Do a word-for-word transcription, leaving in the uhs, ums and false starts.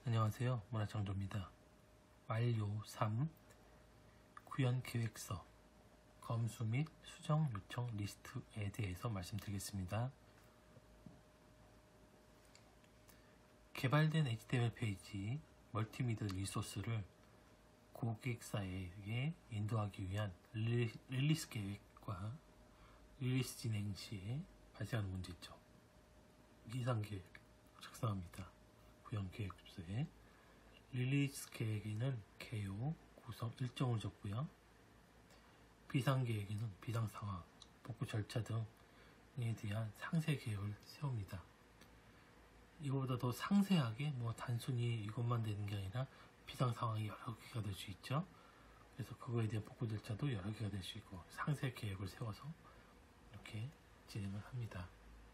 안녕하세요. 문화창조입니다. 완료 삼. 구현계획서 검수 및 수정 요청 리스트에 대해서 말씀드리겠습니다. 개발된 에이치티엠엘 페이지 멀티미디어 리소스를 고객사에게 인도하기 위한 릴리스 계획과 릴리스 진행 시에 발생하는 문제점, 이상 계획 작성합니다. 구현 계획서에 릴리스 계획에는 개요, 구성 일정을 적고요. 비상 계획에는 비상 상황, 복구 절차 등에 대한 상세 계획을 세웁니다. 이거보다 더 상세하게 뭐 단순히 이것만 되는 게 아니라 비상 상황이 여러 개가 될 수 있죠. 그래서 그거에 대한 복구 절차도 여러 개가 될 수 있고 상세 계획을 세워서 이렇게 진행을 합니다.